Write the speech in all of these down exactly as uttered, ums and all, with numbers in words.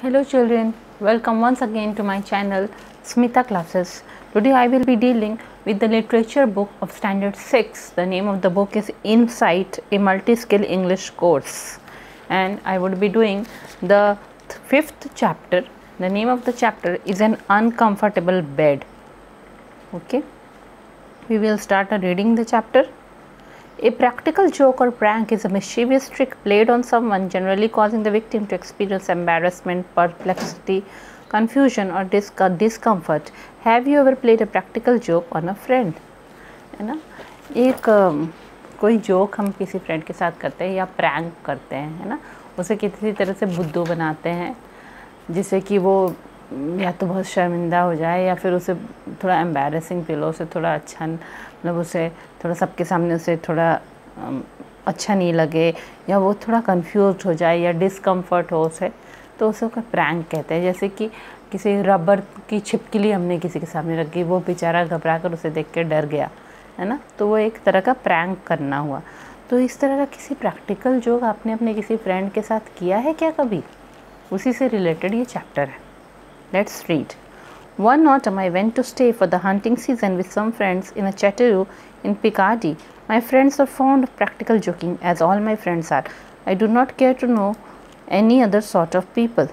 Hello children, welcome once again to my channel Smita Classes. Today I will be dealing with the literature book of standard six. The name of the book is Insight, a multi-skill English course, and I would be doing the fifth chapter. The name of the chapter is An Uncomfortable Bed. Okay, we will start reading the chapter. A practical joke or prank is a mischievous trick played on someone, generally causing the victim to experience embarrassment, perplexity, confusion or discomfort. Have you ever played a practical joke on a friend? है ना, एक कोई joke हम किसी friend के साथ करते हैं या प्रैंक करते हैं, है ना, उसे किसी तरह से बुद्धू बनाते हैं जिससे कि वो या तो बहुत शर्मिंदा हो जाए या फिर उसे थोड़ा एम्बैरेसिंग फील हो, उसे थोड़ा अच्छा मतलब उसे थोड़ा सबके सामने उसे थोड़ा अच्छा नहीं लगे या वो थोड़ा कंफ्यूज हो जाए या डिस्कम्फर्ट हो उसे, तो उसे का प्रैंक कहते हैं। जैसे कि किसी रबर की छिपकली हमने किसी के सामने रख दी, वो बेचारा घबरा कर उसे देख के डर गया, है ना, तो वो एक तरह का प्रैंक करना हुआ। तो इस तरह का किसी प्रैक्टिकल जोक आपने अपने किसी फ्रेंड के साथ किया है क्या कभी? उसी से रिलेटेड ये चैप्टर है। Let's read. One autumn I went to stay for the hunting season with some friends in a chateau in Picardy. My friends are fond of practical joking, as all my friends are. I do not care to know any other sort of people.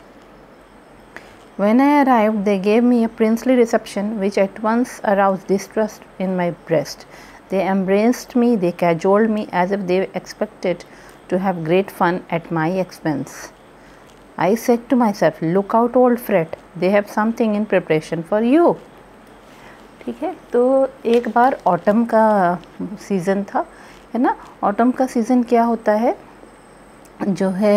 When I arrived, they gave me a princely reception, which at once aroused distrust in my breast. They embraced me, they cajoled me as if they expected to have great fun at my expense. I said to myself, look out old Fred, they have something in preparation for you. ठीक है, तो एक बार autumn का season था, है ना। Autumn का season क्या होता है, जो है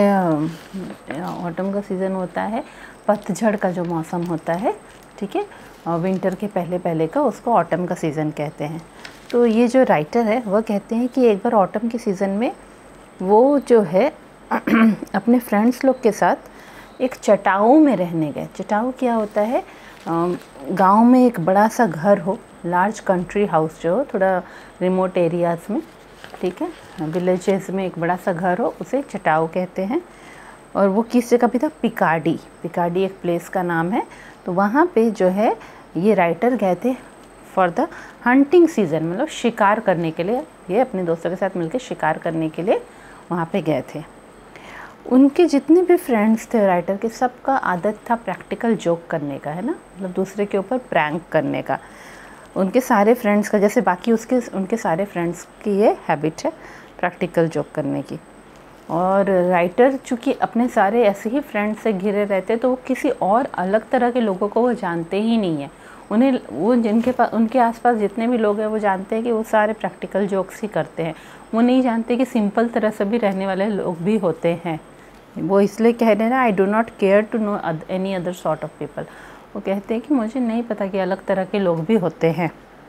ऑटम का सीज़न होता है पतझड़ का जो मौसम होता है, ठीक है, विंटर के पहले पहले का, उसको ऑटम का सीज़न कहते हैं। तो ये जो राइटर है वह कहते हैं कि एक बार ऑटम के सीज़न में वो जो है अपने फ्रेंड्स लोग के साथ एक चटाऊ में रहने गए। चटाऊ क्या होता है, गांव में एक बड़ा सा घर हो, लार्ज कंट्री हाउस जो हो, थोड़ा रिमोट एरियाज़ में, ठीक है, विलेजेस में एक बड़ा सा घर हो, उसे चटाऊ कहते हैं। और वो किस जगह पे था? पिकार्डी। पिकार्डी एक प्लेस का नाम है। तो वहाँ पे जो है ये राइटर गए थे फॉर द हंटिंग सीज़न, मतलब शिकार करने के लिए। ये अपने दोस्तों के साथ मिलकर शिकार करने के लिए वहाँ पे गए थे। उनके जितने भी फ्रेंड्स थे राइटर के, सबका आदत था प्रैक्टिकल जोक करने का, है ना, मतलब दूसरे के ऊपर प्रैंक करने का। उनके सारे फ्रेंड्स का, जैसे बाकी उसके उनके सारे फ्रेंड्स की ये हैबिट है प्रैक्टिकल जोक करने की। और राइटर चूँकि अपने सारे ऐसे ही फ्रेंड्स से घिरे रहते, तो वो किसी और अलग तरह के लोगों को वो जानते ही नहीं है। उन्हें वो जिनके पास उनके आसपास जितने भी लोग हैं वो जानते हैं कि वो सारे प्रैक्टिकल जोक्स ही करते हैं। वो नहीं जानते कि सिंपल तरह से भी रहने वाले लोग भी होते हैं। वो इसलिए कह रहे हैं, I do not care to know any other sort of people. वो कहते हैं कि मुझे नहीं पता कि अलग तरह के लोग भी होते हैं।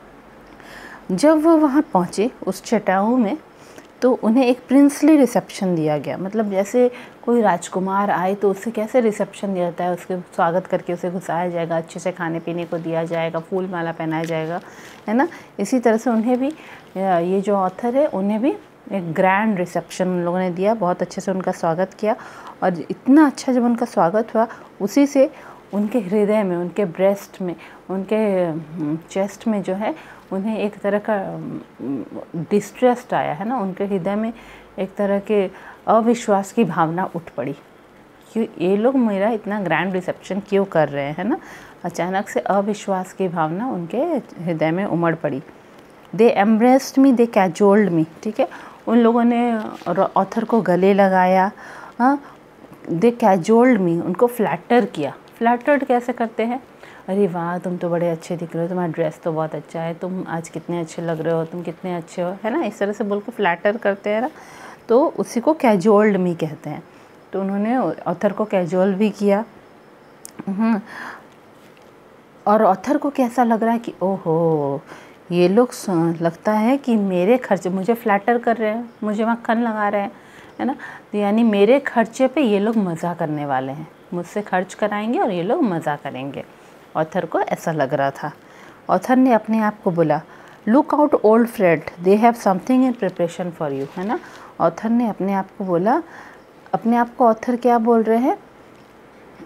जब वो वहाँ पहुँचे उस चटाऊ में, तो उन्हें एक प्रिंसली रिसेप्शन दिया गया। मतलब जैसे कोई राजकुमार आए तो उसे कैसे रिसेप्शन दिया जाता है, उसके स्वागत करके उसे घुसाया जाएगा, अच्छे से खाने पीने को दिया जाएगा, फूल माला पहनाया जाएगा, है ना। इसी तरह से उन्हें भी, ये जो ऑथर है, उन्हें भी एक ग्रैंड रिसेप्शन उन लोगों ने दिया, बहुत अच्छे से उनका स्वागत किया। और इतना अच्छा जब उनका स्वागत हुआ, उसी से उनके हृदय में, उनके ब्रेस्ट में, उनके चेस्ट में जो है, उन्हें एक तरह का डिस्ट्रेस्ट आया, है ना। उनके हृदय में एक तरह के अविश्वास की भावना उठ पड़ी कि ये लोग मेरा इतना ग्रैंड रिसेप्शन क्यों कर रहे हैं, है ना। अचानक से अविश्वास की भावना उनके हृदय में उमड़ पड़ी। दे एम्ब्रेस्ड मी, दे कैजोल्ड मी, ठीक है, उन लोगों ने ऑथर को गले लगाया। हाँ, दे कैजोल्ड मी, उनको फ्लैटर किया। फ्लैटर्ड कैसे करते हैं? अरे वाह, तुम तो बड़े अच्छे दिख रहे हो, तुम्हारा ड्रेस तो बहुत अच्छा है, तुम आज कितने अच्छे लग रहे हो, तुम कितने अच्छे हो, है ना, इस तरह से बोल के फ्लैटर करते हैं ना, तो उसी को कैजोल्ड मी कहते हैं। तो उन्होंने ऑथर को कैजोल भी किया। और ऑथर को कैसा लग रहा है कि ओहो, ये लोग लगता है कि मेरे खर्चे, मुझे फ्लैटर कर रहे हैं, मुझे मक्खन लगा रहे हैं, है ना, तो यानी मेरे खर्चे पे ये लोग मज़ा करने वाले हैं, मुझसे खर्च कराएंगे और ये लोग मज़ा करेंगे। ऑथर को ऐसा लग रहा था। ऑथर ने अपने आप को बोला, look out old friend, they have something in preparation for you, है ना। ऑथर ने अपने आप को बोला, अपने आप को ऑथर क्या बोल रहे हैं,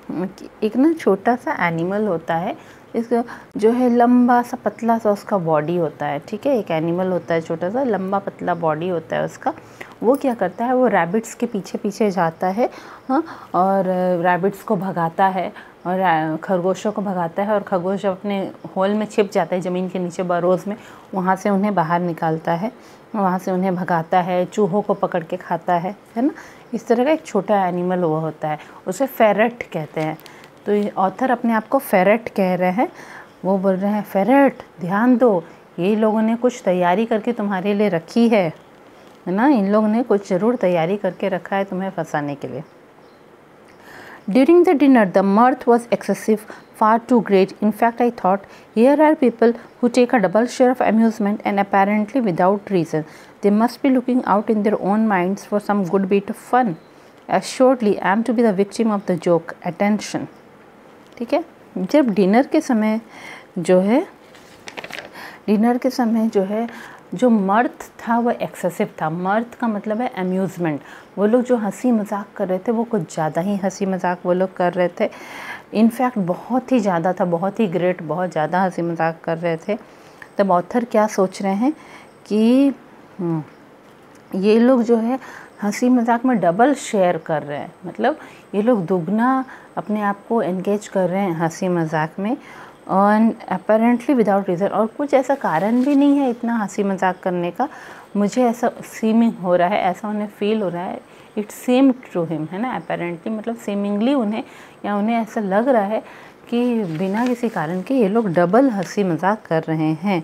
एक ना छोटा सा एनिमल होता है, इसका जो है लंबा सा पतला सा उसका बॉडी होता है, ठीक है। एक एनिमल होता है छोटा सा लंबा पतला बॉडी होता है उसका। वो क्या करता है, वो रैबिट्स के पीछे पीछे जाता है, हाँ, और रैबिट्स को भगाता है और खरगोशों को भगाता है, और खरगोश अपने होल में छिप जाता है ज़मीन के नीचे बरोज़ में, वहाँ से उन्हें बाहर निकालता है, वहाँ से उन्हें भगाता है, चूहों को पकड़ के खाता है, है ना। इस तरह का एक छोटा एनिमल वो होता है, उसे फेरट कहते हैं। तो ये ऑथर अपने आप को फेरट कह रहे हैं। वो बोल रहे हैं, फेरट ध्यान दो, ये लोगों ने कुछ तैयारी करके तुम्हारे लिए रखी है, है ना। इन लोगों ने कुछ ज़रूर तैयारी करके रखा है तुम्हें फंसाने के लिए। During the dinner, the mirth was excessive, far too great. In fact, I thought, here are people who take a double share of amusement and apparently without reason. They must be looking out in their own minds for some good bit of fun. Assuredly, I am to be the victim of the joke. Attention. ठीक है। जब dinner के समय जो है dinner के समय जो है जो मर्थ था वो एक्सेसिव था। मर्थ का मतलब है अम्यूज़मेंट। वो लोग जो हंसी मजाक कर रहे थे वो कुछ ज़्यादा ही हंसी मजाक वो लोग कर रहे थे। इनफैक्ट बहुत ही ज़्यादा था, बहुत ही ग्रेट, बहुत ज़्यादा हंसी मजाक कर रहे थे। तब ऑथर क्या सोच रहे हैं कि ये लोग जो है हंसी मजाक में डबल शेयर कर रहे हैं, मतलब ये लोग दुगना अपने आप को एंगेज कर रहे हैं हंसी मजाक में, और अपेरेंटली विदाउट रीज़न, और कुछ ऐसा कारण भी नहीं है इतना हंसी मजाक करने का। मुझे ऐसा सीमिंग हो रहा है, ऐसा उन्हें फील हो रहा है, इट सीम टू हिम, है ना। अपेरेंटली मतलब सीमिंगली उन्हें या उन्हें ऐसा लग रहा है कि बिना किसी कारण के ये लोग डबल हंसी मजाक कर रहे हैं,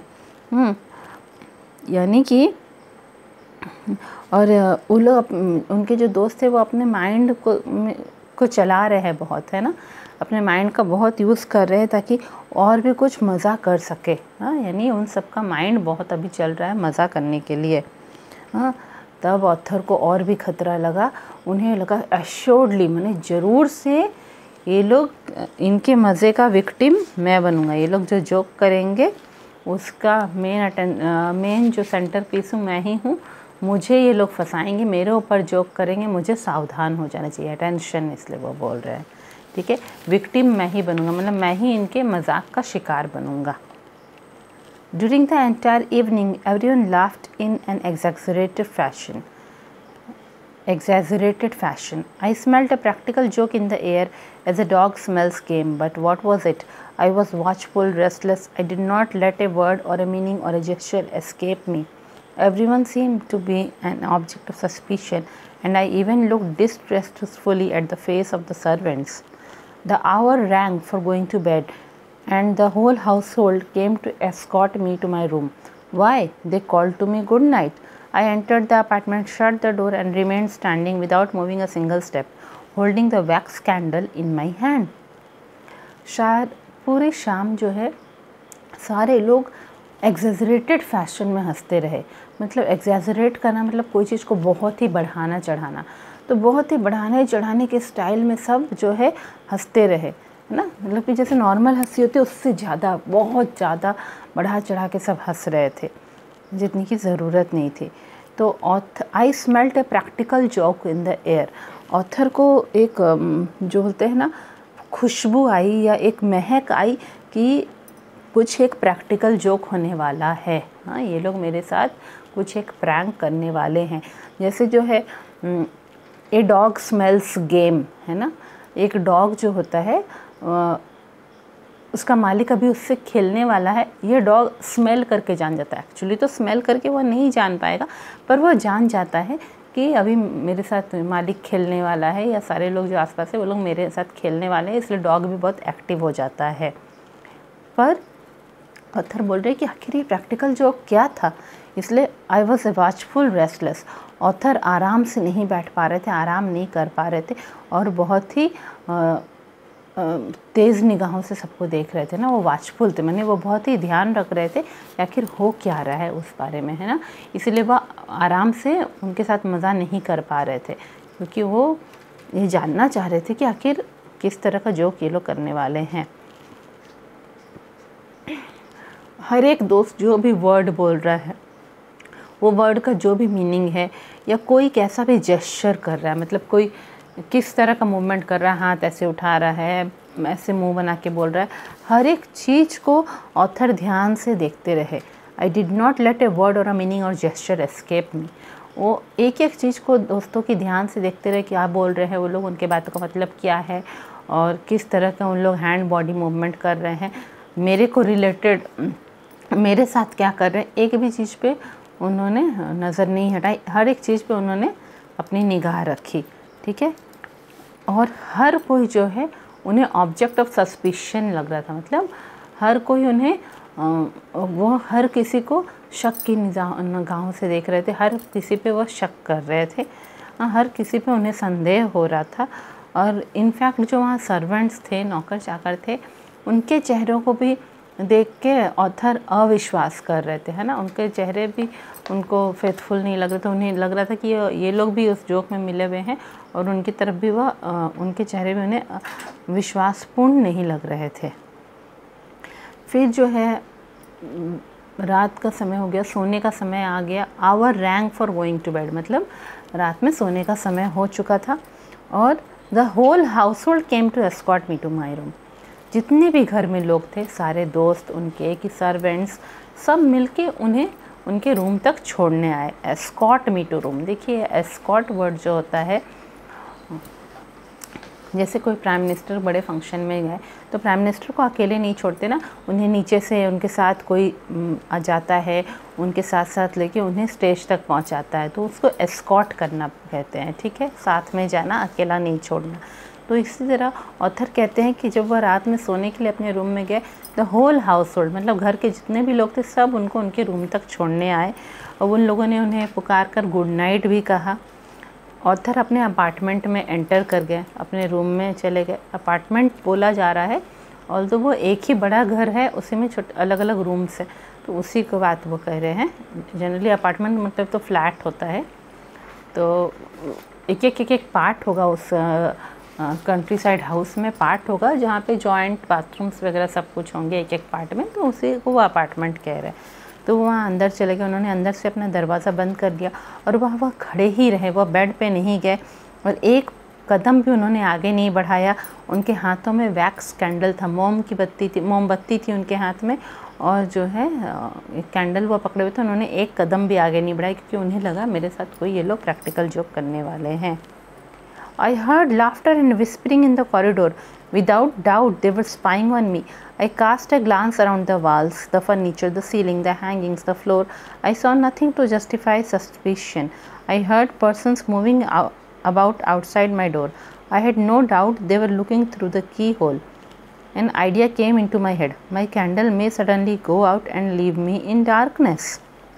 यानी कि। और वो लोग, उनके जो दोस्त थे वो अपने माइंड को को चला रहे हैं बहुत, है ना, अपने माइंड का बहुत यूज़ कर रहे हैं ताकि और भी कुछ मज़ा कर सके, हाँ, यानी उन सब का माइंड बहुत अभी चल रहा है मज़ा करने के लिए, हाँ। तब ऑथर को और भी खतरा लगा, उन्हें लगा एश्योर्डली, मैंने ज़रूर से ये लोग, इनके मज़े का विक्टिम मैं बनूँगा, ये लोग जो जोक करेंगे उसका मेन अटेंड मेन जो सेंटर पीस हूँ मैं ही हूँ, मुझे ये लोग फंसाएंगे, मेरे ऊपर जोक करेंगे, मुझे सावधान हो जाना चाहिए, अटेंशन, इसलिए वो बोल रहे हैं, ठीक है। विक्टिम मैं ही बनूंगा, मतलब मैं ही इनके मजाक का शिकार बनूंगा। During the entire evening, everyone laughed in an exaggerated fashion. Exaggerated fashion. I smelled a practical joke in the air as a dog smells game, but what was it? I was watchful, restless. I did not let a word or a meaning or a gesture escape me. Everyone seemed to be an object of suspicion, and I even looked distrustfully at the face of the servants. The hour rang for going to bed, and the whole household came to escort me to my room. Why? They called to me good night. I entered the apartment, shut the door, and remained standing without moving a single step, holding the wax candle in my hand. शायद पूरी शाम जो है सारे लोग exaggerated fashion में हंसते रहे। मतलब एग्जैजरेट करना मतलब कोई चीज़ को बहुत ही बढ़ाना चढ़ाना, तो बहुत ही बढ़ाने चढ़ाने के स्टाइल में सब जो है हंसते रहे, है ना। मतलब कि जैसे नॉर्मल हंसी होती है उससे ज़्यादा, बहुत ज़्यादा बढ़ा चढ़ा के सब हंस रहे थे, जितनी की ज़रूरत नहीं थी। तो ऑथ I smelt a practical joke in the air. Author को एक जो बोलते हैं ना खुशबू आई या एक महक आई कि कुछ एक प्रैक्टिकल जोक होने वाला है, हाँ, ये लोग मेरे साथ कुछ एक प्रैंक करने वाले हैं। जैसे जो है ए डॉग स्मेल्स गेम, है ना, एक डॉग जो होता है आ, उसका मालिक अभी उससे खेलने वाला है, ये डॉग स्मेल करके जान जाता है। एक्चुअली तो स्मेल करके वो नहीं जान पाएगा, पर वो जान जाता है कि अभी मेरे साथ मालिक खेलने वाला है, या सारे लोग जो आसपास है वो लोग मेरे साथ खेलने वाले हैं, इसलिए डॉग भी बहुत एक्टिव हो जाता है। पर ऑथर बोल रहे हैं कि आखिर ये प्रैक्टिकल जोक क्या था, इसलिए I was a watchful restless. Author आराम से नहीं बैठ पा रहे थे, आराम नहीं कर पा रहे थे, और बहुत ही तेज़ निगाहों से सबको देख रहे थे ना, वो वॉचफुल थे, मैंने वो बहुत ही ध्यान रख रहे थे आखिर हो क्या रहा है उस बारे में, है ना। इसलिए वो आराम से उनके साथ मज़ा नहीं कर पा रहे थे, क्योंकि वो ये जानना चाह रहे थे कि आखिर किस तरह का जोक ये लोग करने वाले हैं। हर एक दोस्त जो भी वर्ड बोल रहा है, वो वर्ड का जो भी मीनिंग है, या कोई कैसा भी जेस्चर कर रहा है, मतलब कोई किस तरह का मूवमेंट कर रहा है, हाथ ऐसे उठा रहा है, ऐसे मुंह बना के बोल रहा है, हर एक चीज़ को ऑथर ध्यान से देखते रहे। I did not let a word or a meaning or gesture escape me. वो एक एक चीज़ को दोस्तों की ध्यान से देखते रहे, क्या बोल रहे हैं वो लोग, उनके बातों का मतलब क्या है और किस तरह का उन लोग हैंड बॉडी मूवमेंट कर रहे हैं, मेरे को रिलेटेड मेरे साथ क्या कर रहे हैं, एक भी चीज़ पे उन्होंने नज़र नहीं हटाई, हर एक चीज़ पे उन्होंने अपनी निगाह रखी। ठीक है, और हर कोई जो है उन्हें ऑब्जेक्ट ऑफ सस्पिशन लग रहा था, मतलब हर कोई उन्हें वो हर किसी को शक की निगाहों से देख रहे थे, हर किसी पे वो शक कर रहे थे, हर किसी पे उन्हें संदेह हो रहा था। और इनफैक्ट जो वहाँ सर्वेंट्स थे, नौकर चाकर थे, उनके चेहरों को भी देख के ऑथर अविश्वास कर रहे थे, है ना, उनके चेहरे भी उनको फेथफुल नहीं लग रहे थे, उन्हें लग रहा था कि ये लोग भी उस जोक में मिले हुए हैं और उनकी तरफ भी वह उनके चेहरे भी उन्हें विश्वासपूर्ण नहीं लग रहे थे। फिर जो है रात का समय हो गया, सोने का समय आ गया। Hour rank for going to bed, मतलब रात में सोने का समय हो चुका था और the whole household came to escort me to my room. जितने भी घर में लोग थे, सारे दोस्त उनके कि सर्वेंट्स, सब मिलके उन्हें उनके रूम तक छोड़ने आए। एस्कॉर्ट मी टू रूम, देखिए एस्कॉर्ट वर्ड जो होता है, जैसे कोई प्राइम मिनिस्टर बड़े फंक्शन में गए तो प्राइम मिनिस्टर को अकेले नहीं छोड़ते ना, उन्हें नीचे से उनके साथ कोई आ जाता है, उनके साथ साथ लेके उन्हें स्टेज तक पहुंचाता है, तो उसको एस्कॉर्ट करना कहते हैं। ठीक है, साथ में जाना, अकेला नहीं छोड़ना। तो इसी तरह ऑथर कहते हैं कि जब वह रात में सोने के लिए अपने रूम में गए, द होल हाउस होल्ड, मतलब घर के जितने भी लोग थे सब उनको उनके रूम तक छोड़ने आए और उन लोगों ने उन्हें पुकार कर गुड नाइट भी कहा। ऑथर अपने अपार्टमेंट में एंटर कर गए, अपने रूम में चले गए। अपार्टमेंट बोला जा रहा है और तो वो एक ही बड़ा घर है, उसी में छोटे अलग अलग रूम्स है, तो उसी को बात वो कह रहे हैं। जनरली अपार्टमेंट मतलब तो फ्लैट होता है, तो एक एक एक एक पार्ट होगा उस कंट्री साइड हाउस में, पार्ट होगा जहाँ पे जॉइंट बाथरूम्स वगैरह सब कुछ होंगे एक एक पार्ट में, तो उसी को वो अपार्टमेंट कह रहे हैं। तो वहाँ अंदर चले गए, उन्होंने अंदर से अपना दरवाज़ा बंद कर दिया और वह वह खड़े ही रहे, वह बेड पे नहीं गए और एक कदम भी उन्होंने आगे नहीं बढ़ाया। उनके हाथों में वैक्स कैंडल था, मोम की बत्ती थी, मोमबत्ती थी उनके हाथ में, और जो है एक कैंडल वो पकड़े हुए थे। उन्होंने एक कदम भी आगे नहीं बढ़ाया क्योंकि उन्हें लगा मेरे साथ कोई ये लोग प्रैक्टिकल जोक करने वाले हैं। I heard laughter and whispering in the corridor. Without doubt, they were spying on me. I cast a glance around the walls, the furniture, the ceiling, the hangings, the floor. I saw nothing to justify suspicion. I heard persons moving out, about outside my door. I had no doubt they were looking through the keyhole. An idea came into my head. My candle may suddenly go out and leave me in darkness.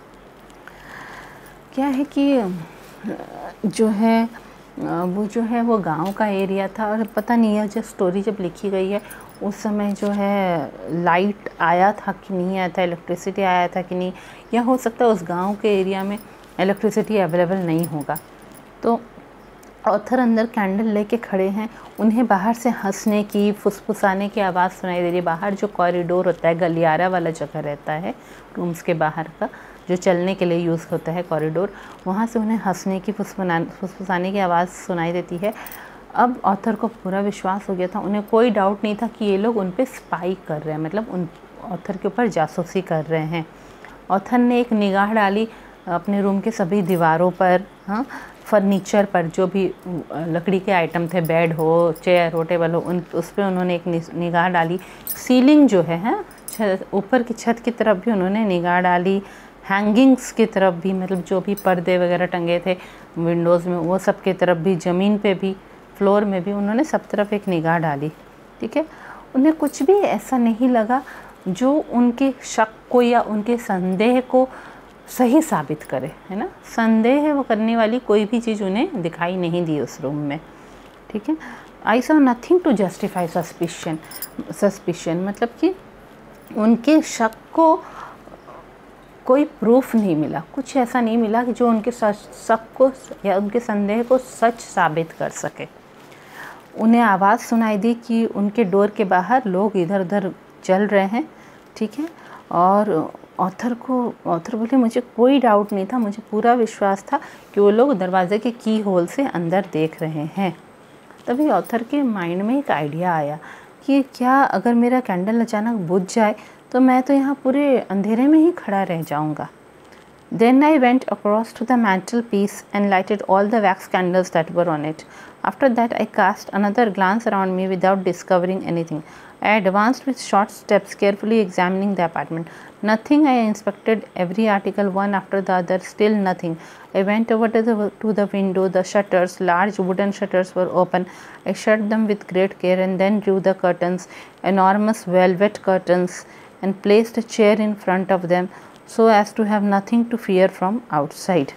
क्या है कि जो है वो जो है वो गांव का एरिया था और पता नहीं है, जब स्टोरी जब लिखी गई है उस समय जो है लाइट आया था कि नहीं आया था, इलेक्ट्रिसिटी आया था कि नहीं, या हो सकता है उस गांव के एरिया में इलेक्ट्रिसिटी अवेलेबल नहीं होगा। तो ऑथर अंदर कैंडल लेके खड़े हैं, उन्हें बाहर से हंसने की, फुसफुसाने की आवाज़ सुनाई दे रही है। बाहर जो कॉरिडोर होता है, गलियारा वाला जगह रहता है रूम्स के बाहर का, जो चलने के लिए यूज़ होता है कॉरिडोर, वहाँ से उन्हें हंसने की, फुसफुना फुसफुसाने की आवाज़ सुनाई देती है। अब ऑथर को पूरा विश्वास हो गया था, उन्हें कोई डाउट नहीं था कि ये लोग उन पे स्पाई कर रहे हैं, मतलब उन ऑथर के ऊपर जासूसी कर रहे हैं। ऑथर ने एक निगाह डाली अपने रूम के सभी दीवारों पर, हाँ, फर्नीचर पर, जो भी लकड़ी के आइटम थे, बेड हो, चेयर हो, टेबल हो, उन उस पर उन्होंने एक निगाह डाली। सीलिंग जो है, हैं, ऊपर की छत की तरफ भी उन्होंने निगाह डाली, हैंगिंग्स की तरफ भी, मतलब जो भी पर्दे वगैरह टंगे थे विंडोज़ में, वो सब की तरफ भी, ज़मीन पे भी, फ्लोर में भी, उन्होंने सब तरफ एक निगाह डाली। ठीक है, उन्हें कुछ भी ऐसा नहीं लगा जो उनके शक को या उनके संदेह को सही साबित करे, है ना। संदेह वो करने वाली कोई भी चीज़ उन्हें दिखाई नहीं दी उस रूम में। ठीक है, I saw nothing to justify suspicion suspicion मतलब कि उनके शक को कोई प्रूफ नहीं मिला, कुछ ऐसा नहीं मिला कि जो उनके शक को या उनके संदेह को सच साबित कर सके। उन्हें आवाज़ सुनाई दी कि उनके डोर के बाहर लोग इधर उधर चल रहे हैं। ठीक है, और ऑथर को ऑथर बोले मुझे कोई डाउट नहीं था, मुझे पूरा विश्वास था कि वो लोग दरवाज़े के की होल से अंदर देख रहे हैं। तभी ऑथर के माइंड में एक आइडिया आया कि क्या अगर मेरा कैंडल अचानक बुझ जाए तो मैं तो यहाँ पूरे अंधेरे में ही खड़ा रह जाऊँगा। Then I went across to the mantelpiece and lighted all the wax candles that were on it. After that, I cast another glance around me without discovering anything. I advanced with short steps, carefully examining the apartment. Nothing. I inspected every article one after the other, still nothing. I went over to the, to the window. The shutters, large wooden shutters, were open. I shut them with great care and then drew the curtains, enormous velvet curtains, and placed a chair in front of them, so as to have nothing to fear from outside.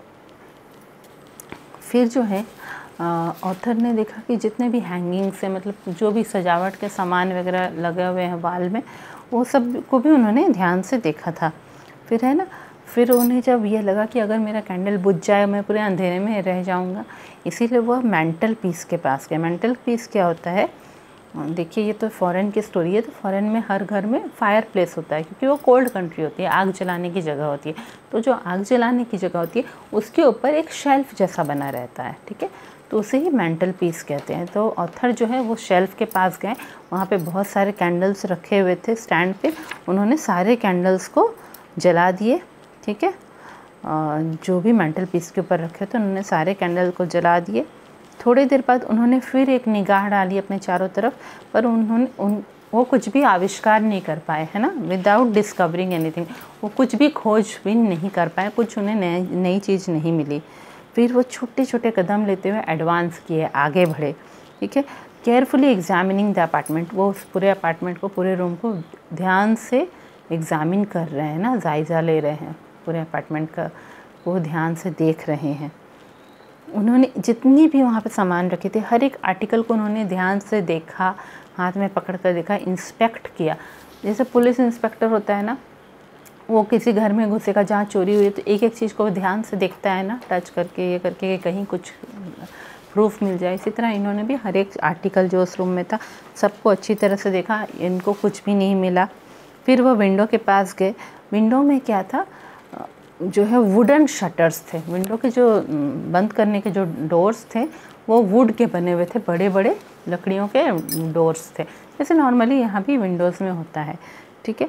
फिर जो है author ने देखा कि जितने भी hanging से मतलब जो भी सजावट के सामान वगैरह लगे हुए हैं वाल में, वो सब को भी उन्होंने ध्यान से देखा था। फिर है ना, फिर उन्हें जब ये लगा कि अगर मेरा कैंडल बुझ जाए मैं पूरे अंधेरे में रह जाऊंगा, इसीलिए वह मेंटल पीस के पास गए। मेंटल पीस क्या होता है, देखिए ये तो फ़ॉरेन की स्टोरी है। तो फ़ॉरेन में हर घर में फायर प्लेस होता है, क्योंकि वो कोल्ड कंट्री होती है, आग जलाने की जगह होती है। तो जो आग जलाने की जगह होती है उसके ऊपर एक शेल्फ़ जैसा बना रहता है, ठीक है, तो उसे ही मेंटल पीस कहते हैं। तो ऑथर जो है वो शेल्फ़ के पास गए, वहाँ पे बहुत सारे कैंडल्स रखे हुए थे स्टैंड पे। उन्होंने सारे कैंडल्स को जला दिए, ठीक है, जो भी मेंटल पीस के ऊपर रखे थे उन्होंने सारे कैंडल को जला दिए। थोड़ी देर बाद उन्होंने फिर एक निगाह डाली अपने चारों तरफ, पर उन्होंने उन वो कुछ भी आविष्कार नहीं कर पाए, है ना, विदाउट डिस्कवरिंग एनीथिंग। वो कुछ भी खोज भी नहीं कर पाए, कुछ उन्हें नई नई चीज़ नहीं मिली। फिर वो छोटे छोटे कदम लेते हुए एडवांस किए, आगे बढ़े, ठीक है, केयरफुली एग्जामिनिंग द अपार्टमेंट। वो उस पूरे अपार्टमेंट को, पूरे रूम को ध्यान से एग्ज़ामिन कर रहे हैं ना, जायज़ा ले रहे हैं, पूरे अपार्टमेंट का वो ध्यान से देख रहे हैं। उन्होंने जितनी भी वहाँ पे सामान रखे थे हर एक आर्टिकल को उन्होंने ध्यान से देखा, हाथ में पकड़ कर देखा, इंस्पेक्ट किया। जैसे पुलिस इंस्पेक्टर होता है ना, वो किसी घर में घुसेगा जहाँ चोरी हुई है तो एक एक चीज़ को ध्यान से देखता है ना, टच करके, ये करके, कहीं कुछ प्रूफ मिल जाए। इसी तरह इन्होंने भी हर एक आर्टिकल जो उस रूम में था सबको अच्छी तरह से देखा, इनको कुछ भी नहीं मिला। फिर वो विंडो के पास गए। विंडो में क्या था, जो है वुडन शटर्स थे। विंडो के जो बंद करने के जो डोर्स थे वो वुड के बने हुए थे, बड़े बड़े लकड़ियों के डोर्स थे, जैसे नॉर्मली यहाँ भी विंडोज़ में होता है, ठीक है।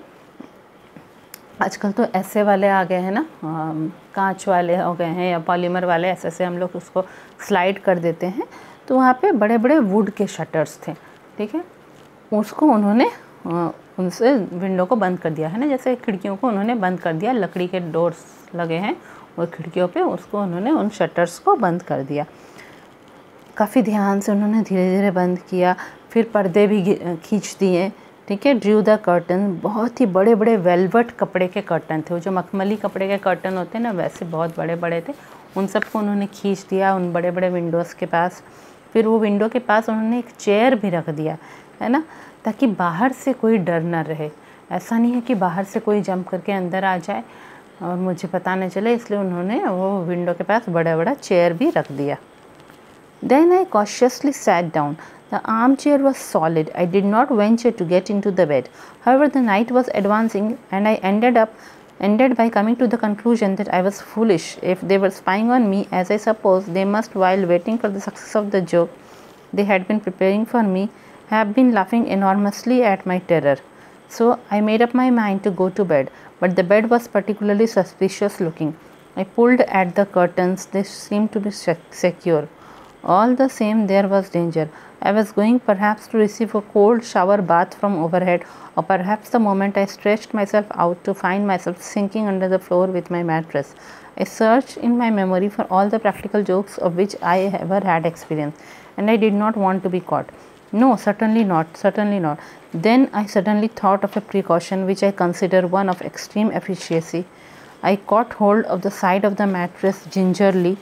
आजकल तो ऐसे वाले आ गए हैं ना, कांच वाले हो गए हैं या पॉलीमर वाले, ऐसे ऐसे हम लोग उसको स्लाइड कर देते हैं। तो वहाँ पे बड़े बड़े वुड के शटर्स थे, ठीक है, उसको उन्होंने उनसे विंडो को बंद कर दिया, है ना, जैसे खिड़कियों को उन्होंने बंद कर दिया, लकड़ी के डोर्स लगे हैं और खिड़कियों पे उसको उन्होंने उन शटर्स को बंद कर दिया। काफ़ी ध्यान से उन्होंने धीरे धीरे बंद किया। फिर पर्दे भी खींच दिए, ठीक है, ड्रू द कर्टन। बहुत ही बड़े बड़े वेलवेट कपड़े के कर्टन थे, वो जो मखमली कपड़े के कर्टन होते हैं ना, वैसे बहुत बड़े बड़े थे। उन सबको उन्होंने खींच दिया उन बड़े बड़े विंडोज़ के पास। फिर वो विंडो के पास उन्होंने एक चेयर भी रख दिया, है ना, ताकि बाहर से कोई डर ना रहे। ऐसा नहीं है कि बाहर से कोई जंप करके अंदर आ जाए और मुझे पता नहीं चले, इसलिए उन्होंने वो विंडो के पास बड़ा बड़ा चेयर भी रख दिया। Then I cautiously sat down. The armchair was solid. I did not venture to get into the bed. However, the night was advancing, and I ended up ended by coming to the conclusion that I was foolish. If they were spying on me, as I suppose they must, while waiting for the success of the joke they had been preparing for me, have been laughing enormously at my terror. So I made up my mind to go to bed, but the bed was particularly suspicious looking. I pulled at the curtains. They seemed to be secure. All the same, there was danger. I was going perhaps to receive a cold shower bath from overhead, or perhaps the moment I stretched myself out to find myself sinking under the floor with my mattress. I searched in my memory for all the practical jokes of which I ever had experience, and I did not want to be caught. No, certainly not, certainly not. Then I suddenly thought of a precaution which I consider one of extreme efficacy. I caught hold of the side of the mattress gingerly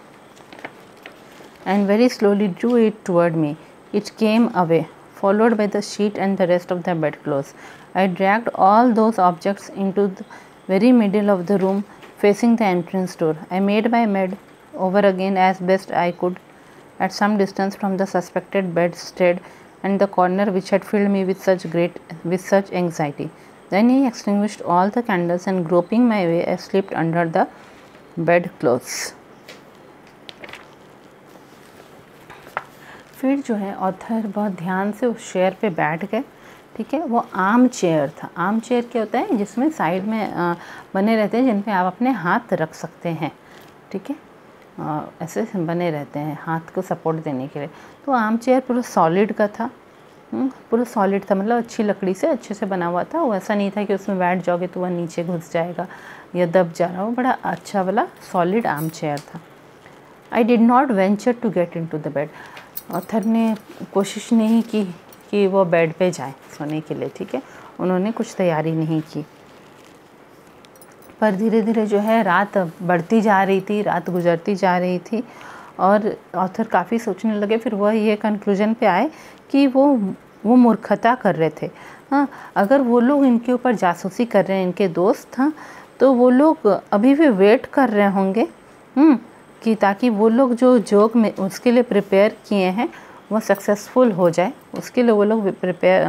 and very slowly drew it toward me. It came away, followed by the sheet and the rest of the bedclothes. I dragged all those objects into the very middle of the room, facing the entrance door. I made my bed over again as best I could, at some distance from the suspected bedstead and the corner which had filled me with such great with such anxiety. Then I extinguished all the candles, and groping my way, I slipped under the bedclothes. फिर जो है author बहुत ध्यान से उस chair पे बैठ गए, ठीक है। वो आर्म चेयर था। आर्म चेयर क्या होता है, जिसमें साइड में आ, बने रहते हैं, जिन पे आप अपने हाथ रख सकते हैं, ठीक है। आ, ऐसे बने रहते हैं हाथ को सपोर्ट देने के लिए। तो आर्म चेयर पूरा सॉलिड का था, पूरा सॉलिड था, मतलब अच्छी लकड़ी से अच्छे से बना हुआ था। वो ऐसा नहीं था कि उसमें बैठ जाओगे तो वह नीचे घुस जाएगा या दब जा रहा हो। बड़ा अच्छा वाला सॉलिड आर्म चेयर था। I did not venture to get into the bed. Author ने कोशिश नहीं की कि वो बेड पे जाए सोने के लिए, ठीक है। उन्होंने कुछ तैयारी नहीं की। पर धीरे धीरे जो है रात बढ़ती जा रही थी, रात गुजरती जा रही थी और ऑथर काफ़ी सोचने लगे। फिर वह ये कंक्लूजन पे आए कि वो वो मूर्खता कर रहे थे। हाँ, अगर वो लोग इनके ऊपर जासूसी कर रहे हैं, इनके दोस्त, हाँ, तो वो लोग अभी भी वेट कर रहे होंगे कि ताकि वो लोग जो जोक में उसके लिए प्रिपेयर किए हैं वो सक्सेसफुल हो जाए, उसके लिए वो लोग प्रिपेयर,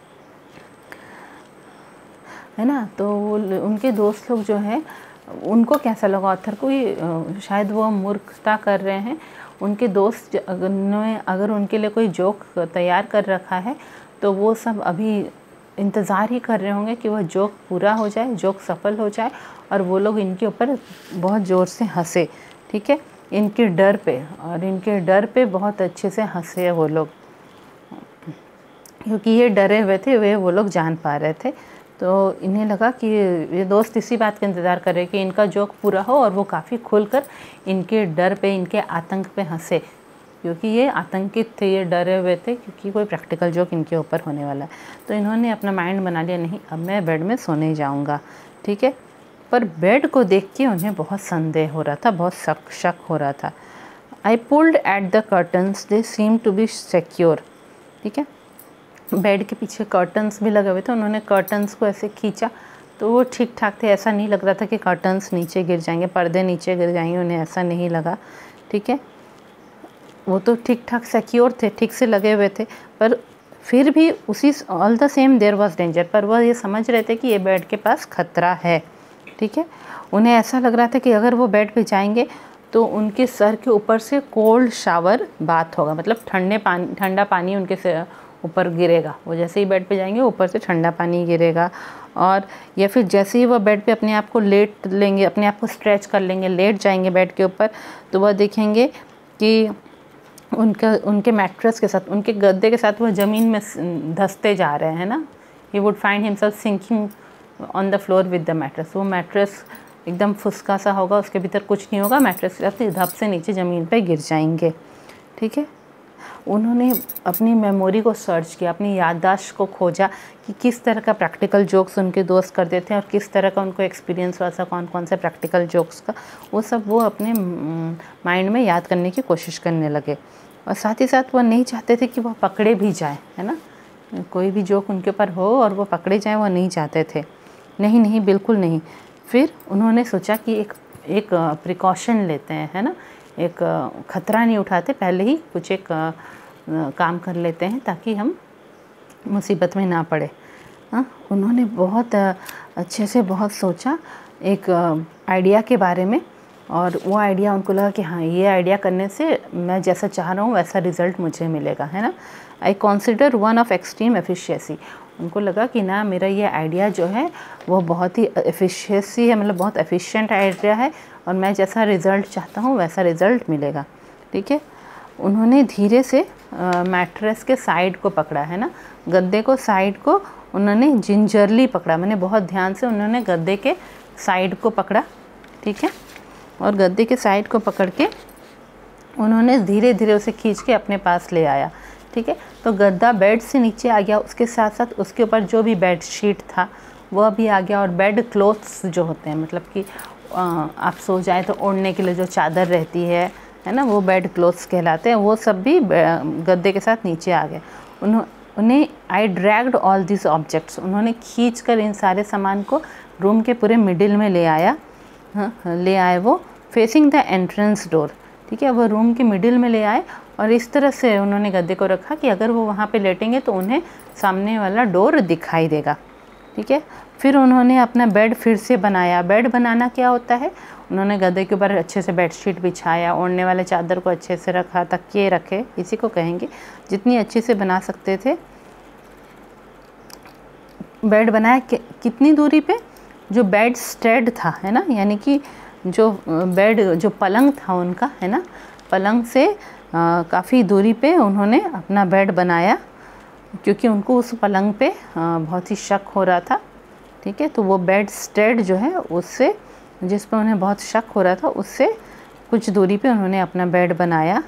है ना। तो वो उनके दोस्त लोग जो है उनको कैसा लगा ऑथर को, ये शायद वो मूर्खता कर रहे हैं। उनके दोस्त ने अगर उनके लिए कोई जोक तैयार कर रखा है तो वो सब अभी इंतज़ार ही कर रहे होंगे कि वह जोक पूरा हो जाए, जोक सफल हो जाए और वो लोग इनके ऊपर बहुत ज़ोर से हंसे, ठीक है, इनके डर पे। और इनके डर पे बहुत अच्छे से हंसे वो लोग, क्योंकि ये डरे हुए थे, वे वो लोग जान पा रहे थे। तो इन्हें लगा कि ये दोस्त इसी बात का इंतज़ार कर रहे कि इनका जोक पूरा हो और वो काफ़ी खुलकर इनके डर पे, इनके आतंक पे हंसे, क्योंकि ये आतंकित थे, ये डरे हुए थे क्योंकि कोई प्रैक्टिकल जोक इनके ऊपर होने वाला है। तो इन्होंने अपना माइंड बना लिया, नहीं अब मैं बेड में सोने जाऊँगा, ठीक है। पर बेड को देख के उन्हें बहुत संदेह हो रहा था, बहुत शक शक हो रहा था। I pulled at the curtains, they seem to be secure, ठीक है। बेड के पीछे कर्टन्स भी लगे हुए थे। उन्होंने कर्टन्स को ऐसे खींचा तो वो ठीक ठाक थे, ऐसा नहीं लग रहा था कि कर्टन्स नीचे गिर जाएंगे, पर्दे नीचे गिर जाएंगे, उन्हें ऐसा नहीं लगा, ठीक है। वो तो ठीक ठाक सिक्योर थे, ठीक से लगे हुए थे। पर फिर भी उसी all the same there was danger. पर वह ये समझ रहे थे कि ये बेड के पास खतरा है, ठीक है। उन्हें ऐसा लग रहा था कि अगर वो बेड पे जाएंगे तो उनके सर के ऊपर से कोल्ड शावर बात होगा, मतलब ठंडे पानी ठंडा पानी उनके से ऊपर गिरेगा। वो जैसे ही बेड पे जाएंगे ऊपर से ठंडा पानी गिरेगा। और या फिर जैसे ही वो बेड पे अपने आप को लेट लेंगे, अपने आप को स्ट्रेच कर लेंगे, लेट जाएंगे बेड के ऊपर, तो वह देखेंगे कि उनका उनके मैट्रेस के साथ, उनके गद्दे के साथ वह ज़मीन में धंसते जा रहे हैं ना। He would find himself sinking on the floor with the mattress. वो मैट्रेस एकदम फुसका सा होगा, उसके भीतर कुछ नहीं होगा, मैट्रेस के साथ धप से नीचे ज़मीन पे गिर जाएंगे, ठीक है। उन्होंने अपनी मेमोरी को सर्च किया, अपनी याददाश्त को खोजा कि किस तरह का प्रैक्टिकल जोक्स उनके दोस्त करते थे और किस तरह का उनको एक्सपीरियंस हुआ था, कौन कौन से प्रैक्टिकल जोक्स का, वो सब वो अपने माइंड में याद करने की कोशिश करने लगे। और साथ ही साथ वो नहीं चाहते थे कि वह पकड़े भी जाए, है ना। कोई भी जोक उनके ऊपर हो और वो पकड़े जाए, वो नहीं चाहते थे, नहीं नहीं बिल्कुल नहीं। फिर उन्होंने सोचा कि एक एक प्रिकॉशन लेते हैं, है ना, एक ख़तरा नहीं उठाते, पहले ही कुछ एक काम कर लेते हैं ताकि हम मुसीबत में ना पड़े। हाँ, उन्होंने बहुत अच्छे से बहुत सोचा एक आइडिया के बारे में, और वो आइडिया उनको लगा कि हाँ, ये आइडिया करने से मैं जैसा चाह रहा हूँ वैसा रिज़ल्ट मुझे मिलेगा, है ना। I consider one of extreme efficiency. उनको लगा कि ना मेरा ये आइडिया जो है वो बहुत ही एफिशिएंसी है, मतलब बहुत एफिशिएंट आइडिया है और मैं जैसा रिज़ल्ट चाहता हूँ वैसा रिज़ल्ट मिलेगा, ठीक है। उन्होंने धीरे से मैट्रेस के साइड को पकड़ा, है ना, गद्दे को साइड को उन्होंने जिंजरली पकड़ा, मैंने बहुत ध्यान से उन्होंने गद्दे के साइड को पकड़ा, ठीक है। और गद्दे के साइड को पकड़ के उन्होंने धीरे धीरे उसे खींच के अपने पास ले आया, ठीक है। तो गद्दा बेड से नीचे आ गया, उसके साथ साथ उसके ऊपर जो भी बेड शीट था वह भी आ गया, और बेड क्लोथ्स जो होते हैं, मतलब कि आप सो जाए तो ओढ़ने के लिए जो चादर रहती है है ना, वो बेड क्लोथ्स कहलाते हैं, वो सब भी गद्दे के साथ नीचे आ गए। उन्हों उन्हें I dragged all this objects, उन्होंने खींच कर इन सारे सामान को रूम के पूरे मिडिल में ले आया, हाँ ले आए वो फेसिंग द एंट्रेंस डोर, ठीक है। वो रूम के मिडिल में ले आए और इस तरह से उन्होंने गद्दे को रखा कि अगर वो वहाँ पे लेटेंगे तो उन्हें सामने वाला डोर दिखाई देगा, ठीक है। फिर उन्होंने अपना बेड फिर से बनाया। बेड बनाना क्या होता है, उन्होंने गद्दे के ऊपर अच्छे से बेडशीट बिछाया, ओढ़ने वाले चादर को अच्छे से रखा, तकिए रखे, इसी को कहेंगे। जितनी अच्छे से बना सकते थे बेड बनाया। कि, कितनी दूरी पे, जो बेड स्टेड था, है ना, यानी कि जो बेड जो पलंग था उनका, है ना, पलंग से काफ़ी दूरी पे उन्होंने अपना बेड बनाया, क्योंकि उनको उस पलंग पे आ, बहुत ही शक हो रहा था। ठीक है, तो वो बेड स्टेड जो है उससे, जिस पर उन्हें बहुत शक हो रहा था, उससे कुछ दूरी पे उन्होंने अपना बेड बनाया।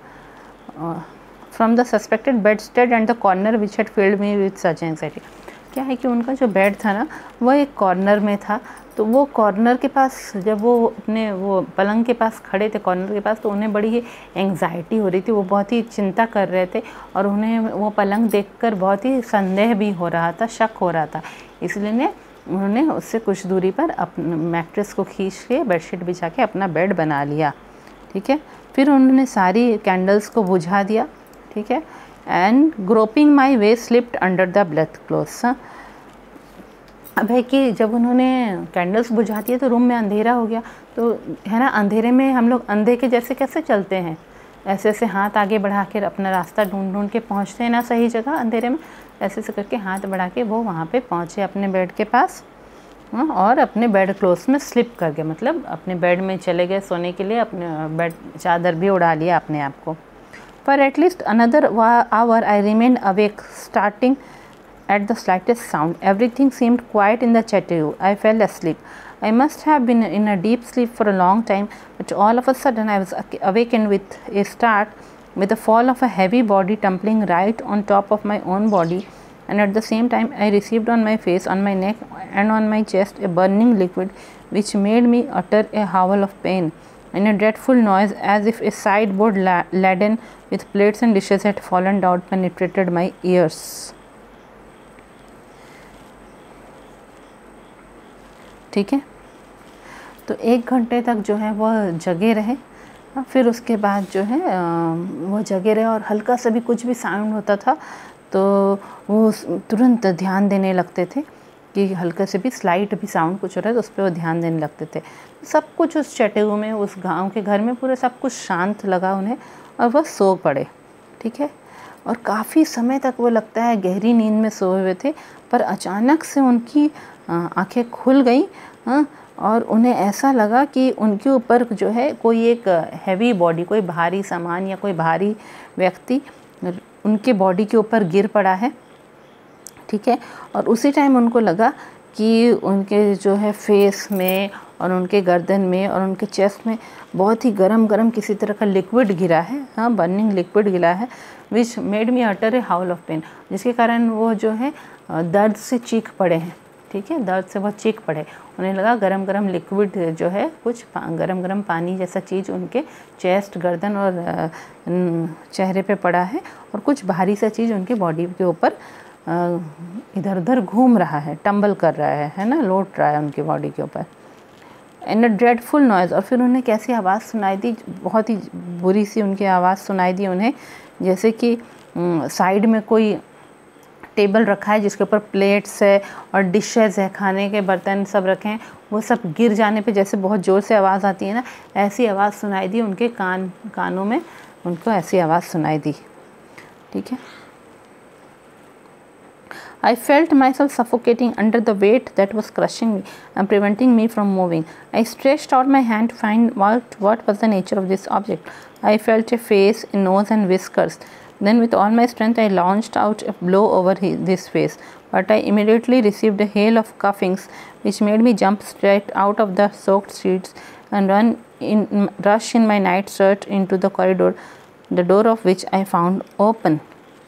From the suspected bedstead and the corner which had filled me with such anxiety. क्या है कि उनका जो बेड था ना, वो एक कॉर्नर में था। तो वो कॉर्नर के पास, जब वो अपने वो पलंग के पास खड़े थे, कॉर्नर के पास, तो उन्हें बड़ी ही एंग्जाइटी हो रही थी, वो बहुत ही चिंता कर रहे थे, और उन्हें वो पलंग देखकर बहुत ही संदेह भी हो रहा था, शक हो रहा था। इसलिए ने उन्होंने उससे कुछ दूरी पर अपने मैट्रेस को खींच के, बेडशीट बिछा के अपना बेड बना लिया। ठीक है, फिर उन्होंने सारी कैंडल्स को बुझा दिया। ठीक है, and groping my way slipped under the bleth clothes. अब है कि जब उन्होंने कैंडल्स बुझा दिए तो रूम में अंधेरा हो गया, तो है ना, अंधेरे में हम लोग अंधे के जैसे कैसे चलते हैं, ऐसे ऐसे हाथ आगे बढ़ा के अपना रास्ता ढूंढ ढूंढ के पहुंचते हैं ना सही जगह अंधेरे में, ऐसे ऐसे करके हाथ बढ़ा के वो वहाँ पे पहुँचे अपने बेड के पास, और अपने बेड क्लोथ्स में स्लिप कर गए, मतलब अपने बेड में चले गए सोने के लिए, अपने बेड चादर भी उड़ा लिया अपने आप को। For at least another hour I remained awake, starting at the slightest sound. Everything seemed quiet in the chateau. I fell asleep. I must have been in a deep sleep for a long time, but all of a sudden I was awakened with a start, with the fall of a heavy body tumbling right on top of my own body, and at the same time I received on my face, on my neck, and on my chest a burning liquid which made me utter a howl of pain, and a dreadful noise as if a sideboard la laden with plates and dishes had fallen down penetrated my ears. ठीक है, तो एक घंटे तक जो है वह जगे रहे। फिर उसके बाद जो है वह जगे रहे, और हल्का सा भी कुछ भी साउंड होता था तो वो तुरंत ध्यान देने लगते थे कि हल्का से भी स्लाइट भी साउंड कुछ हो रहा है तो उस पर वो ध्यान देने लगते थे। सब कुछ उस चटेऊ में, उस गांव के घर में पूरे सब कुछ शांत लगा उन्हें, और वह सो पड़े। ठीक है, और काफ़ी समय तक वो लगता है गहरी नींद में सोए हुए थे, पर अचानक से उनकी आंखें खुल गई, और उन्हें ऐसा लगा कि उनके ऊपर जो है कोई एक हैवी बॉडी, कोई भारी सामान या कोई भारी व्यक्ति उनके बॉडी के ऊपर गिर पड़ा है। ठीक है, और उसी टाइम उनको लगा कि उनके जो है फेस में और उनके गर्दन में और उनके चेस्ट में बहुत ही गरम गरम किसी तरह का लिक्विड गिरा है, हाँ, बर्निंग लिक्विड गिरा है, which made me utter a howl of pain, जिसके कारण वो जो है दर्द से चीख पड़े हैं। ठीक है, दर्द से बहुत चीख पड़े, उन्हें लगा गरम गरम लिक्विड जो है, कुछ गरम गरम पानी जैसा चीज़ उनके चेस्ट, गर्दन और चेहरे पे पड़ा है, और कुछ भारी सा चीज़ उनके बॉडी के ऊपर इधर उधर घूम रहा है, टंबल कर रहा है है ना, लौट रहा है उनकी बॉडी के ऊपर। एंड अ ड्रेडफुल नॉइज़, और फिर उन्हें कैसी आवाज़ सुनाई दी, बहुत ही बुरी सी उनकी आवाज़ सुनाई दी उन्हें, जैसे कि साइड में कोई टेबल रखा है जिसके ऊपर प्लेट्स है और डिशेस है, खाने के बर्तन सब रखे हैं, वो सब गिर जाने पे जैसे बहुत ज़ोर से आवाज़ आती है ना, ऐसी आवाज़ सुनाई दी उनके कान कानों में, उनको ऐसी आवाज़ सुनाई दी। ठीक है, I felt myself suffocating under the weight that was crushing me and preventing me from moving. I stretched out my hand to find what, what was the nature of this object. I felt a face, a nose and whiskers. Then with all my strength I launched out a blow over his, this face, but I immediately received a hail of cuffings which made me jump straight out of the soaked sheets and run in, rush in my night shirt into the corridor, the door of which I found open.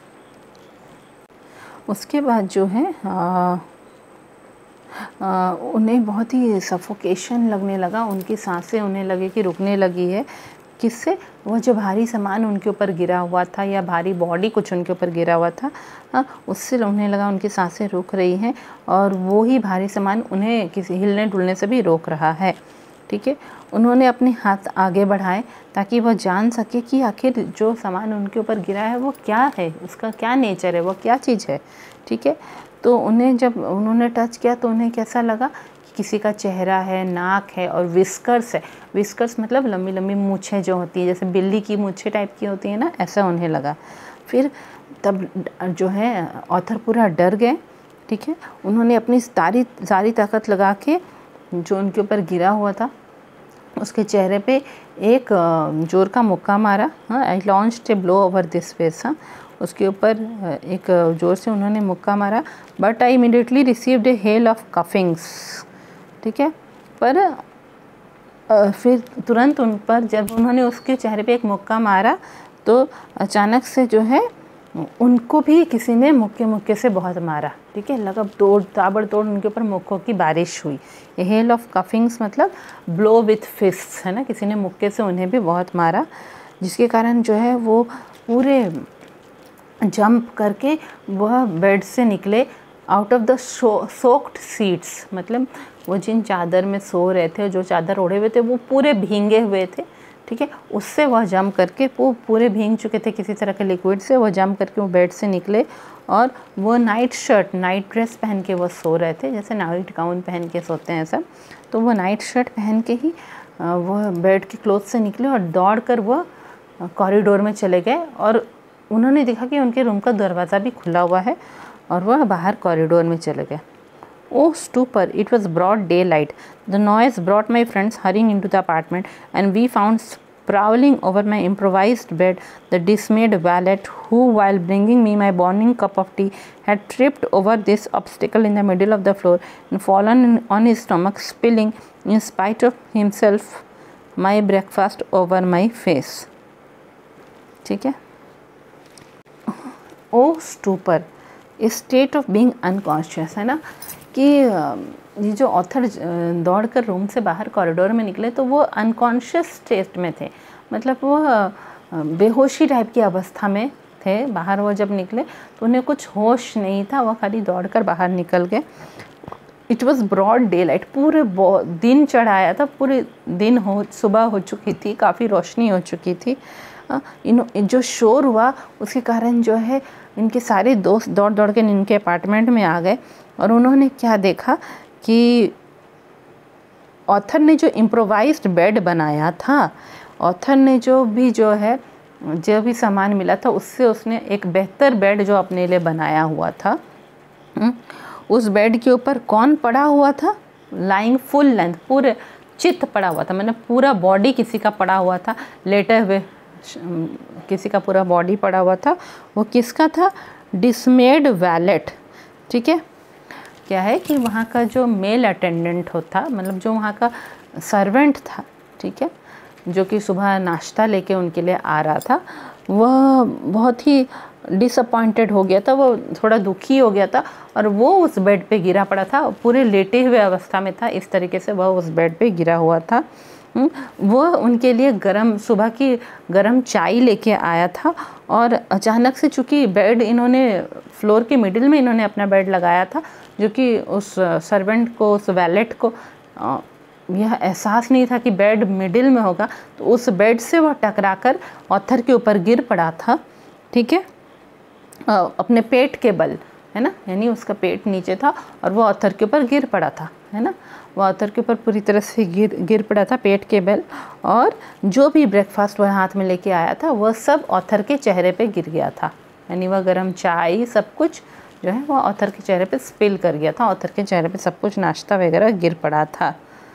उसके बाद जो है आ, आ, उन्हें बहुत ही suffocation लगने लगा, उनकी सांसें उन्हें लगे कि रुकने लगी है। किससे? वो जो भारी सामान उनके ऊपर गिरा हुआ था या भारी बॉडी कुछ उनके ऊपर गिरा हुआ था, आ, उससे उन्हें लगा उनकी सांसें रुक रही हैं, और वो ही भारी सामान उन्हें किसी हिलने डुलने से भी रोक रहा है। ठीक है, उन्होंने अपने हाथ आगे बढ़ाए ताकि वह जान सके कि आखिर जो सामान उनके ऊपर गिरा है वो क्या है, उसका क्या नेचर है, वो क्या चीज़ है। ठीक है, तो तो उन्हें जब उन्होंने टच किया तो उन्हें कैसा लगा, किसी का चेहरा है, नाक है और विस्कर्स है। विस्कर्स मतलब लंबी लंबी मूछें जो होती है, जैसे बिल्ली की मूछें टाइप की होती है ना, ऐसा उन्हें लगा। फिर तब जो है ऑथर पूरा डर गए, ठीक है। उन्होंने अपनी सारी सारी ताकत लगा के जो उनके ऊपर गिरा हुआ था उसके चेहरे पे एक जोर का मुक्का मारा। हाँ, I launched a blow over this face. हाँ, उसके ऊपर एक जोर से उन्होंने मुक्का मारा। But I immediately received a hail of cuffings, ठीक है। पर फिर तुरंत उन पर जब उन्होंने उसके चेहरे पे एक मुक्का मारा तो अचानक से जो है उनको भी किसी ने मुक्के मुक्के से बहुत मारा, ठीक है। लगा तोड़ ताबड़तोड़ उनके ऊपर मुक्कों की बारिश हुई। ये हेल ऑफ कफिंग्स मतलब ब्लो विथ फिस्ट्स, है ना, किसी ने मुक्के से उन्हें भी बहुत मारा, जिसके कारण जो है वो पूरे जंप करके वह बेड से निकले out of the soaked sheets, मतलब वो जिन चादर में सो रहे थे, जो चादर ओढ़े हुए थे वो पूरे भींगे हुए थे, ठीक है। उससे वह जंप करके वो पूरे भींग चुके थे किसी तरह के लिक्विड से, वह जंप करके वो बेड से निकले और वो नाइट शर्ट नाइट ड्रेस पहन के वो सो रहे थे, जैसे नाइट गाउन पहन के सोते हैं सब। तो वो नाइट शर्ट पहन के ही वह बेड के क्लोथ से निकले और दौड़ कर वह कॉरिडोर में चले गए और उन्होंने देखा कि उनके रूम का दरवाज़ा भी खुला हुआ है और वह बाहर कॉरिडोर में चले गए। Oh stupor, it was broad daylight. The noise brought my friends hurrying into the apartment and we found sprawling over my improvised bed the dismayed valet who, while bringing me my morning cup of tea, had tripped over this obstacle in the middle of the floor and fallen on his stomach, spilling, in spite of himself, my breakfast over my face. ठीक है। Oh stupor, a state of being unconscious, है ना, कि ये जो author दौड़कर room से बाहर कॉरिडोर में निकले तो वो अनकॉन्शियस स्टेट में थे, मतलब वो बेहोशी टाइप की अवस्था में थे। बाहर वो जब निकले तो उन्हें कुछ होश नहीं था, वो खाली दौड़कर बाहर निकल गए। It was broad daylight, पूरे दिन चढ़ आया था, पूरे दिन हो सुबह हो चुकी थी, काफ़ी रोशनी हो चुकी थी। इन जो शोर हुआ उसके कारण जो है इनके सारे दोस्त दौड़ दौड़ के इनके अपार्टमेंट में आ गए और उन्होंने क्या देखा कि ऑथर ने जो इम्प्रोवाइज्ड बेड बनाया था, ऑथर ने जो भी जो है जो भी सामान मिला था उससे उसने एक बेहतर बेड जो अपने लिए बनाया हुआ था। उस बेड के ऊपर कौन पड़ा हुआ था? लाइंग फुल लेंथ, पूरे चित पड़ा हुआ था, मतलब पूरा बॉडी किसी का पड़ा हुआ था, लेटे हुए किसी का पूरा बॉडी पड़ा हुआ था। वो किसका था? डिसमेड वैलेट, ठीक है। क्या है कि वहाँ का जो मेल अटेंडेंट होता, मतलब जो वहाँ का सर्वेंट था, ठीक है, जो कि सुबह नाश्ता लेके उनके लिए आ रहा था, वह बहुत ही डिसअपॉइंटेड हो गया था, वो थोड़ा दुखी हो गया था और वो उस बेड पे गिरा पड़ा था, पूरे लेटे हुए अवस्था में था, इस तरीके से वह उस बेड पे गिरा हुआ था। वो उनके लिए गरम सुबह की गरम चाय लेके आया था और अचानक से, चूँकि बेड इन्होंने फ्लोर के मिडिल में इन्होंने अपना बेड लगाया था, जो कि उस सर्वेंट को, उस वैलेट को यह एहसास नहीं था कि बेड मिडिल में होगा, तो उस बेड से वह टकराकर ऑथर के ऊपर गिर पड़ा था, ठीक है, अपने पेट के बल, है ना, यानी उसका पेट नीचे था और वो ऑथर के ऊपर गिर पड़ा था, है ना, वो ऑथर के ऊपर पूरी तरह से गिर गिर पड़ा था पेट के बल, और जो भी ब्रेकफास्ट वह हाथ में लेके आया था वह सब ऑथर के चेहरे पे गिर गया था, यानी वह गर्म चाय सब कुछ जो है वो ऑथर के चेहरे पे स्पिल कर गया था, ऑथर के चेहरे पे सब कुछ नाश्ता वगैरह गिर पड़ा था।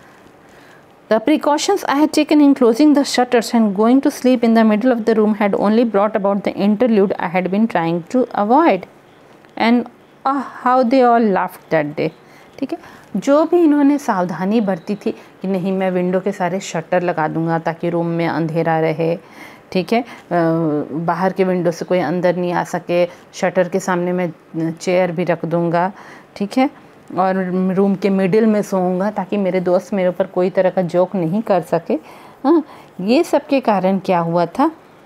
The precautions I had taken in closing the shutters and going to sleep in the middle of the room had only brought about the interlude I had been trying to avoid. And ah, how they all laughed that day. ठीक है, जो भी इन्होंने सावधानी बरती थी कि नहीं मैं विंडो के सारे शटर लगा दूंगा ताकि रूम में अंधेरा रहे, ठीक है, बाहर के विंडो से कोई अंदर नहीं आ सके, शटर के सामने मैं चेयर भी रख दूंगा, ठीक है, और रूम के मिडिल में सोऊंगा ताकि मेरे दोस्त मेरे ऊपर कोई तरह का जोक नहीं कर सके। हाँ, ये सब के कारण क्या हुआ था?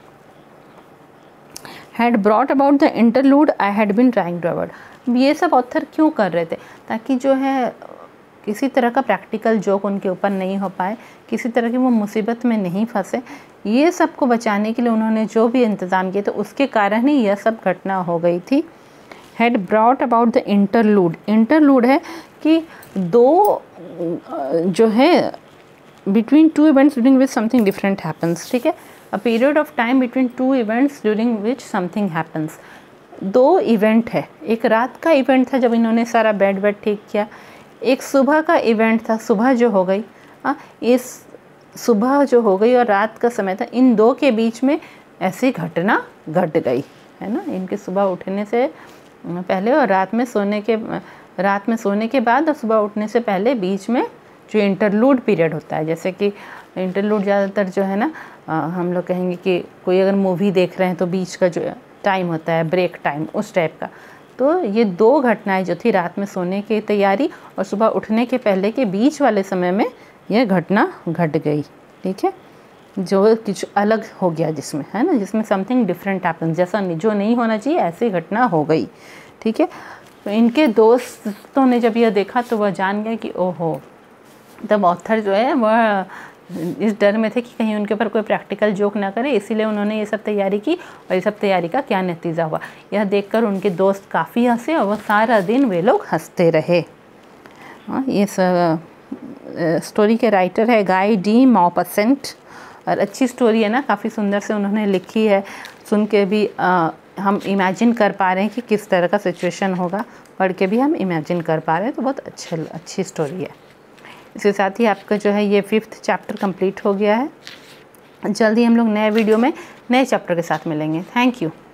Had brought about the interlude I had been trying to avoid. ये सब ऑथर क्यों कर रहे थे? ताकि जो है किसी तरह का प्रैक्टिकल जोक उनके ऊपर नहीं हो पाए, किसी तरह की वो मुसीबत में नहीं फंसे। ये सब को बचाने के लिए उन्होंने जो भी इंतज़ाम किए थे उसके कारण ही यह सब घटना हो गई थी। Had brought about the interlude. Interlude है कि दो जो है between two events during which something different happens, ठीक है, a period of time between two events during which something happens. दो इवेंट है, एक रात का इवेंट था जब इन्होंने सारा बेड वेड ठीक किया, एक सुबह का इवेंट था, सुबह जो हो गई, हाँ इस सुबह जो हो गई और रात का समय था, इन दो के बीच में ऐसी घटना घट गई है ना, इनके सुबह उठने से पहले और रात में सोने के रात में सोने के बाद और सुबह उठने से पहले बीच में जो इंटरलूड पीरियड होता है, जैसे कि इंटरलूड ज़्यादातर जो है ना आ, हम लोग कहेंगे कि कोई अगर मूवी देख रहे हैं तो बीच का जो टाइम होता है ब्रेक टाइम, उस टाइप का। तो ये दो घटनाएं जो थी रात में सोने की तैयारी और सुबह उठने के पहले के बीच वाले समय में यह घटना घट गई, ठीक है, जो कुछ अलग हो गया जिसमें, है ना, जिसमें समथिंग डिफरेंट हैपन, जैसा जो नहीं होना चाहिए ऐसी घटना हो गई, ठीक है। तो इनके दोस्तों ने जब यह देखा तो वह जान गए कि ओहो, तब ऑथर जो है वह इस डर में थे कि कहीं उनके ऊपर कोई प्रैक्टिकल जोक ना करे, इसीलिए उन्होंने ये सब तैयारी की और ये सब तैयारी का क्या नतीजा हुआ यह देखकर उनके दोस्त काफ़ी हंसे और वह सारा दिन वे लोग हंसते रहे। हाँ, ये स्टोरी के राइटर है गाय डी मॉपसेंट और अच्छी स्टोरी है ना, काफ़ी सुंदर से उन्होंने लिखी है, सुन के भी आ, हम इमेजिन कर पा रहे हैं कि किस तरह का सिचुएशन होगा, पढ़ के भी हम इमेजिन कर पा रहे हैं, तो बहुत अच्छे अच्छी स्टोरी है। इसके साथ ही आपका जो है ये फिफ्थ चैप्टर कंप्लीट हो गया है। जल्दी हम लोग नए वीडियो में नए चैप्टर के साथ मिलेंगे। Thank you.